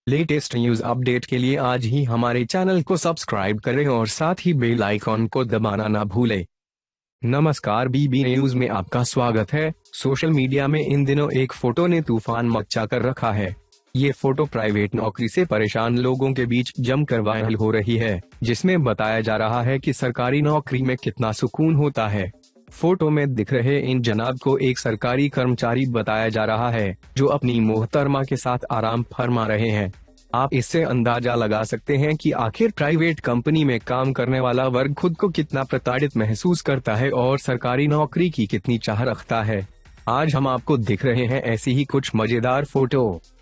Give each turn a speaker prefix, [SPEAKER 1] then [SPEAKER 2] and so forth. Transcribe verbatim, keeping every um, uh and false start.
[SPEAKER 1] Latest news update के लिए आज ही हमारे चैनल को सब्सक्राइब करें और साथ ही बेल आइकॉन को दबाना ना भूलें। नमस्कार, बीबी न्यूज में आपका स्वागत है। सोशल मीडिया में इन दिनों एक फोटो ने तूफान मचा कर रखा है। ये फोटो प्राइवेट नौकरी से परेशान लोगों के बीच जमकर वायरल हो रही है, जिसमें बताया जा रहा है कि सरकारी नौकरी में कितना सुकून होता है। फोटो में दिख रहे इन जनाब को एक सरकारी कर्मचारी बताया जा रहा है, जो अपनी मोहतरमा के साथ आराम फरमा रहे हैं। आप इससे अंदाजा लगा सकते हैं कि आखिर प्राइवेट कंपनी में काम करने वाला वर्ग खुद को कितना प्रताड़ित महसूस करता है और सरकारी नौकरी की कितनी चाह रखता है। आज हम आपको दिख रहे हैं ऐसी ही कुछ मजेदार फोटो।